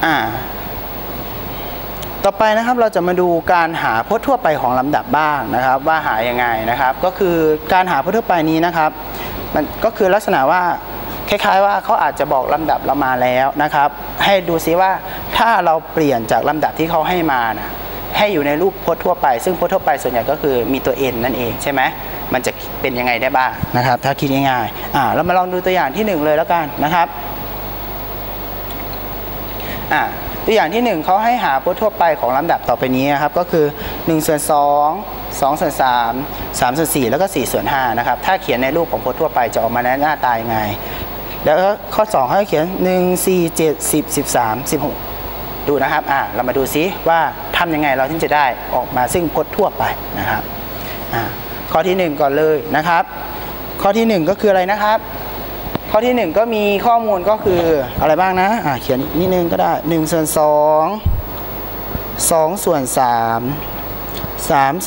ต่อไปนะครับเราจะมาดูการหาพจน์ทั่วไปของลำดับบ้างนะครับว่าหายังไงนะครับก็คือการหาพจน์ทั่วไปนี้นะครับมันก็คือลักษณะว่าคล้ายๆว่าเขาอาจจะบอกลำดับเรามาแล้วนะครับให้ดูซิว่าถ้าเราเปลี่ยนจากลำดับที่เขาให้มานะให้อยู่ในรูปพจน์ทั่วไปซึ่งพจน์ทั่วไปส่วนใหญ่ก็คือมีตัว n นั่นเองใช่ไหมมันจะเป็นยังไงได้บ้างนะครับถ้าคิดง่ายๆเรามาลองดูตัวอย่างที่1เลยแล้วกันนะครับตัวอย่างที่1เขาให้หาพจน์ทั่วไปของลำดับต่อไปนี้นะครับก็คือ1/2 2/3 3/4แล้วก็4/5นะครับถ้าเขียนในรูปของพจน์ทั่วไปจะออกมาหน้าตายังไงแล้วข้อ2เขาเขียน1 4 7 10 13 16ดูนะครับเรามาดูซิว่าทำยังไงเราถึงจะได้ออกมาซึ่งพจน์ทั่วไปนะครับข้อที่1ก่อนเลยนะครับข้อที่1ก็คืออะไรนะครับข้อที่1ก็มีข้อมูลก็คืออะไรบ้างนะเขียนนิดนึงก็ได้1/2 2/3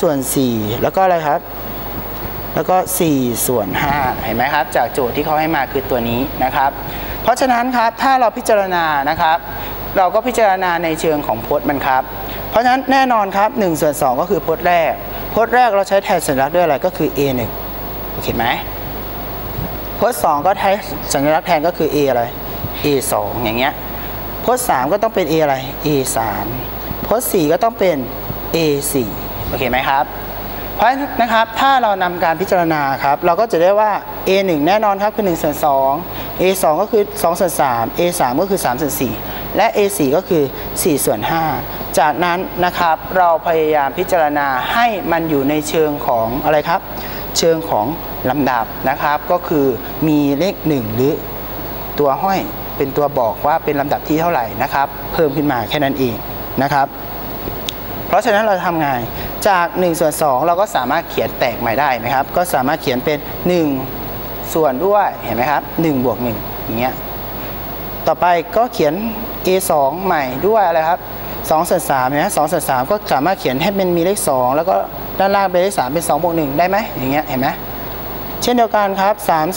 3/4แล้วก็อะไรครับแล้วก็4/5เห็นไหมครับจากโจทย์ที่เขาให้มาคือตัวนี้นะครับเพราะฉะนั้นครับถ้าเราพิจารณานะครับเราก็พิจารณาในเชิงของพจน์มันครับเพราะฉะนั้นแน่นอนครับ1/2ก็คือพจน์แรกเราใช้แทนสัญลักษณ์ด้วยอะไรก็คือ a1 โอเคไหมพจน์2ก็ใช้สัญลักษณ์แทนก็คือ a อะไร a2 อย่างเงี้ยพจน์3ก็ต้องเป็น a อะไร a3 พจน์4ก็ต้องเป็น a4 โอเคไหมครับเพราะนะครับถ้าเรานำการพิจารณาครับเราก็จะได้ว่า a1 แน่นอนครับคือ1/2 a2 ก็คือ2/3 a3 ก็คือ3/4และ a4 ก็คือ4/5จากนั้นนะครับเราพยายามพิจารณาให้มันอยู่ในเชิงของอะไรครับเชิงของลำดับนะครับก็คือมีเลข1หรือตัวห้อยเป็นตัวบอกว่าเป็นลำดับที่เท่าไหร่นะครับเพิ่มขึ้นมาแค่นั้นเองนะครับเพราะฉะนั้นเราทำไงจาก1/2เราก็สามารถเขียนแตกใหม่ได้ไหมครับก็สามารถเขียนเป็น1ส่วนด้วยเห็นไหมครับ1 บวก 1อย่างเงี้ยต่อไปก็เขียน a2 ใหม่ด้วยอะไรครับ2/3นะ2/3ก็สามารถเขียนให้เป็นมีเลข2แล้วก็ด้านล่างเป็นเลข3เป็น2 บวก 1ได้ไหมอย่างเงี้ยเห็นไหมเช่นเดียวกันครับ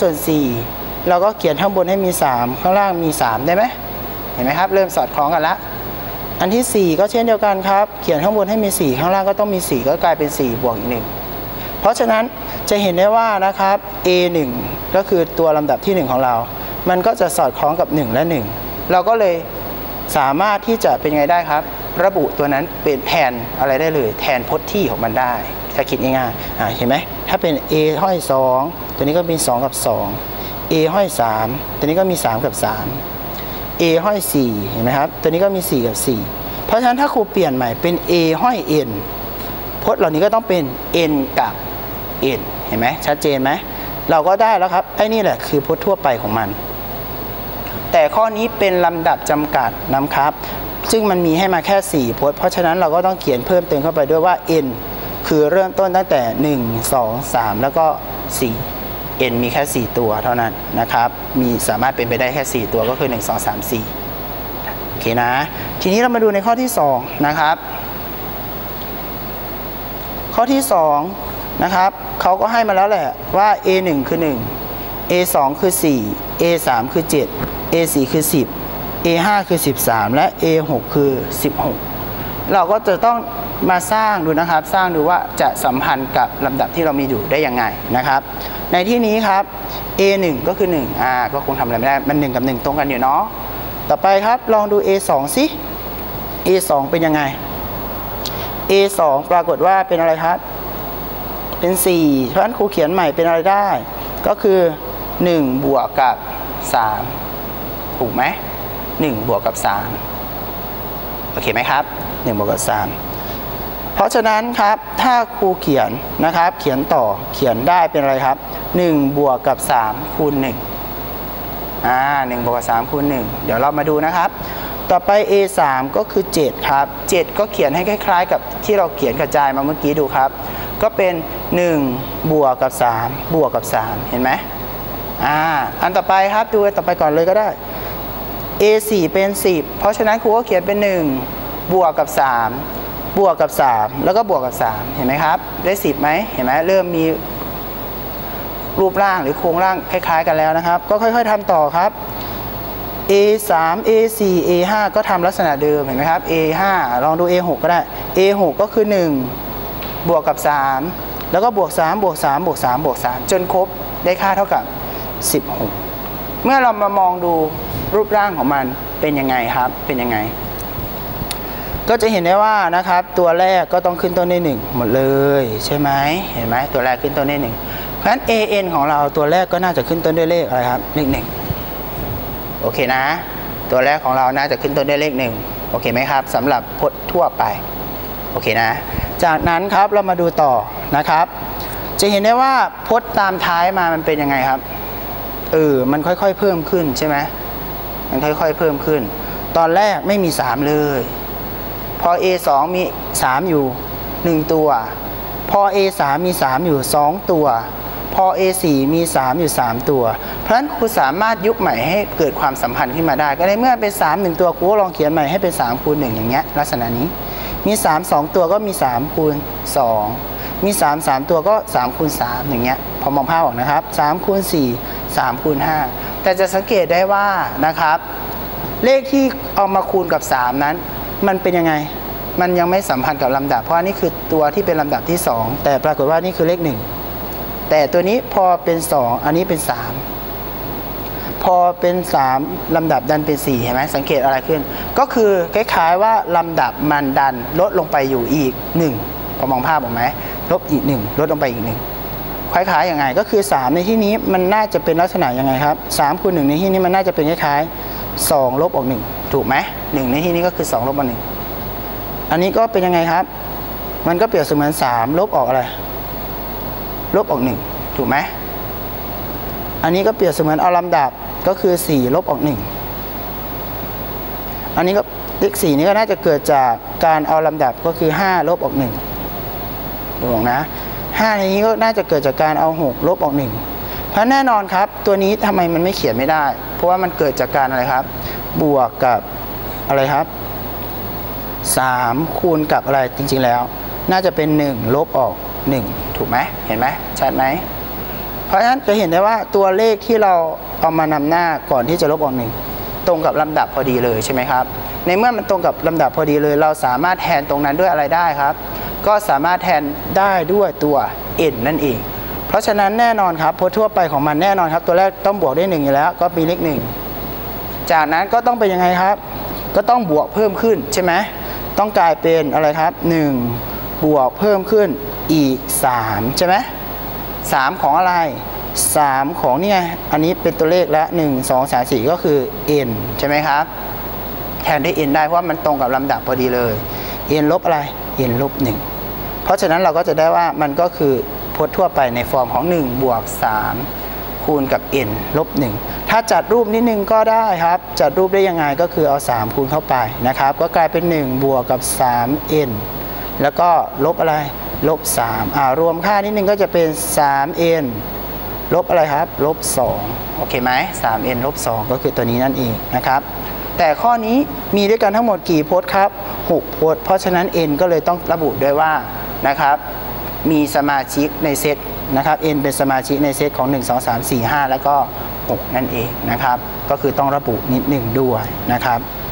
3/4เราก็เขียนข้างบนให้มี3ข้างล่างมี3ได้ไหมเห็นไหมครับเริ่มสอดคล้องกันละอันที่4ก็เช่นเดียวกันครับเขียนข้างบนให้มี4ข้างล่างก็ต้องมี4ก็กลายเป็น4บวกอีก1เพราะฉะนั้นจะเห็นได้ว่านะครับ a1 ก็คือตัวลำดับที่1ของเรามันก็จะสอดคล้องกับ1และ1เราก็เลยสามารถที่จะเป็นไงได้ครับระบุตัวนั้นเป็นแทนอะไรได้เลยแทนพจน์ที่ของมันได้ถ้าคิดง่ายๆเห็นไหมถ้าเป็น a ห้อย2ตัวนี้ก็มี2กับ2 a ห้อย3ตัวนี้ก็มี3กับ3 a ห้อย4เห็นไหมครับตัวนี้ก็มี4กับ4เพราะฉะนั้นถ้าครูเปลี่ยนใหม่เป็น a ห้อย n พจน์เหล่านี้ก็ต้องเป็น n กับ n เห็นไหมชัดเจนไหมเราก็ได้แล้วครับไอ้นี่แหละคือพจน์ทั่วไปของมันแต่ข้อนี้เป็นลำดับจำกัดนะครับซึ่งมันมีให้มาแค่4พจน์เพราะฉะนั้นเราก็ต้องเขียนเพิ่มเติมเข้าไปด้วยว่า n คือเริ่มต้นตั้งแต่1 2 3แล้วก็4 n มีแค่4ตัวเท่านั้นนะครับมีสามารถเป็นไปได้แค่4ตัวก็คือ1 2 3 4โอเคนะทีนี้เรามาดูในข้อที่2นะครับข้อที่2นะครับเขาก็ให้มาแล้วแหละว่า a1 คือ1 a2 คือ4 a3 คือ7 a4 คือ10 a5 คือ13และ a6 คือ16เราก็จะต้องมาสร้างดูนะครับสร้างดูว่าจะสัมพันธ์กับลำดับที่เรามีอยู่ได้ยังไงนะครับในที่นี้ครับ a1 ก็คือ1ก็คงทำอะไรไม่ได้มัน1กับ1ตรงกันอยู่เนาะต่อไปครับลองดู a2 สิ a2 เป็นยังไง a2 ปรากฏว่าเป็นอะไรครับเป็น4เพราะฉะนั้นครูเขียนใหม่เป็นอะไรได้ก็คือ1บวกกับ3ถูกไหม1บวกกับ3โอเคไหมครับ1บวกกับ3เพราะฉะนั้นครับถ้าครูเขียนนะครับเขียนต่อเขียนได้เป็นอะไรครับ1บวกกับ3คูณ1 1บวกกับ3คูณ1เดี๋ยวเรามาดูนะครับต่อไป a3 ก็คือ7ครับ7ก็เขียนให้คล้ายๆกับที่เราเขียนกระจายมาเมื่อกี้ดูครับก็เป็น1บวกกับ3บวกกับ3เห็นไหมอันต่อไปครับดูต่อไปก่อนเลยก็ได้ a4 เป็น10เพราะฉะนั้นครูก็เขียนเป็น1บวกกับ3บวกกับ3แล้วก็บวกกับ3เห็นไหมครับได้10ไหมเห็นไหมเริ่มมีรูปร่างหรือโครงร่างคล้ายๆกันแล้วนะครับก็ค่อยๆทำต่อครับ A3 A4 A5 ก็ทำลักษณะเดิมเห็นไหมครับ A5 ลองดู A6 ก็ได้ A6 ก็คือ1บวกกับ3แล้วก็บวก3บวก3บวก3บวก3จนครบได้ค่าเท่ากับ16เมื่อเรามามองดูรูปร่างของมันเป็นยังไงครับเป็นยังไงก็จะเห็นได้ว่านะครับตัวแรกก็ต้องขึ้นต้นด้วย1หมดเลยใช่ไหมเห็นไหมตัวแรกขึ้นต้นด้วย1เพราะฉะนั้น an ของเราตัวแรกก็น่าจะขึ้นต้นด้วยเลขอะไรครับเลข1โอเคนะตัวแรกของเราน่าจะขึ้นต้นด้วยเลข1โอเคไหมครับสำหรับพจน์ทั่วไปโอเคนะจากนั้นครับเรามาดูต่อนะครับจะเห็นได้ว่าพจน์ตามท้ายมามันเป็นยังไงครับมันค่อยๆเพิ่มขึ้นใช่ไหมมันค่อยๆเพิ่มขึ้นตอนแรกไม่มี3เลยพอ A2 มี3อยู่1ตัวพอ A3 มี3อยู่2ตัวพอ A4 มี3อยู่3ตัวเพราะฉะนั้นครูสามารถยุบใหม่ให้เกิดความสัมพันธ์ขึ้นมาได้ก็ในเมื่อเป็น3 1ตัวครูก็ลองเขียนใหม่ให้เป็น3คูณ1อย่างเงี้ยลักษณะนี้มี3 2ตัวก็มี3คูณ2มี3 3ตัวก็3คูณ3อย่างเงี้ยพอมองภาพออกนะครับ3คูณ4 3คูณ5แต่จะสังเกตได้ว่านะครับเลขที่เอามาคูณกับ3นั้นมันเป็นยังไงมันยังไม่สัมพันธ์กับลำดับเพราะนี่คือตัวที่เป็นลำดับที่2แต่ปรากฏว่านี่คือเลข1แต่ตัวนี้พอเป็น2อันนี้เป็น3พอเป็น3ลำดับดันเป็น4เห็นไหมสังเกตอะไรขึ้นก็คือคล้ายๆว่าลำดับมันดันลดลงไปอยู่อีก1พอมองภาพออกไหมลบอีก1ลดลงไปอีก1คล้ายๆยังไงก็คือ3ในที่นี้มันน่าจะเป็นลักษณะยังไงครับ3คูณ1ในที่นี้มันน่าจะเป็นคล้ายๆ2ลบออก1ถูกไหม1ในที่นี้ก็คือ2ลบออก1อันนี้ก็เป็นยังไงครับมันก็เปรียบเสมือน3ลบออกอะไรลบออก1ถูกไหมอันนี้ก็เปรียบเสมือนเอาลำดับก็คือ4ลบออก1อันนี้ก็เลข4นี้ก็น่าจะเกิดจากการเอาลำดับก็คือ5ลบออก1ดูนะ5ในนี้ก็น่าจะเกิดจากการเอา6ลบออก1เพราะแน่นอนครับตัวนี้ทำไมมันไม่เขียนไม่ได้เพราะว่ามันเกิดจากการอะไรครับบวกกับอะไรครับ3คูณกับอะไรจริงๆแล้วน่าจะเป็น1ลบออก1ถูกไหมเห็นไหมชัดไหมเพราะฉะนั้นจะเห็นได้ว่าตัวเลขที่เราเอามานำหน้าก่อนที่จะลบออก1ตรงกับลำดับพอดีเลยใช่ไหมครับในเมื่อมันตรงกับลำดับพอดีเลยเราสามารถแทนตรงนั้นด้วยอะไรได้ครับก็สามารถแทนได้ด้วยตัว n นั่นเองเพราะฉะนั้นแน่นอนครับพจน์ทั่วไปของมันแน่นอนครับตัวแรกต้องบวกด้วย1อยู่แล้วก็มีเลข1จากนั้นก็ต้องเป็นยังไงครับก็ต้องบวกเพิ่มขึ้นใช่ไหมต้องกลายเป็นอะไรครับ1บวกเพิ่มขึ้นอีก3ใช่ไหม3ของอะไร3ของนี่ไงอันนี้เป็นตัวเลขแล้ว1 2 3 4ก็คือ n ใช่ไหมครับแทนด้วย n ได้เพราะมันตรงกับลำดับพอดีเลย n ลบอะไร n ลบ1เพราะฉะนั้นเราก็จะได้ว่ามันก็คือพจน์ทั่วไปในฟอร์มของ1บวก3คูณกับ n ลบ1ถ้าจัดรูปนิดนึงก็ได้ครับจัดรูปได้ยังไงก็คือเอา3คูณเข้าไปนะครับก็กลายเป็น1บวกกับ 3n แล้วก็ลบอะไรลบ3รวมค่านิดนึงก็จะเป็น 3n ลบอะไรครับลบ2โอเคไหม 3n ลบ2ก็คือตัวนี้นั่นเองนะครับแต่ข้อนี้มีด้วยกันทั้งหมดกี่พจน์ครับ6พจน์เพราะฉะนั้น n ก็เลยต้องระบุด้วยว่านะครับมีสมาชิกในเซตนะครับ n เป็นสมาชิกในเซตของ1 2 3 4 5แล้วก็6นั่นเองนะครับก็คือต้องระบุนิดหนึ่งด้วยนะครับ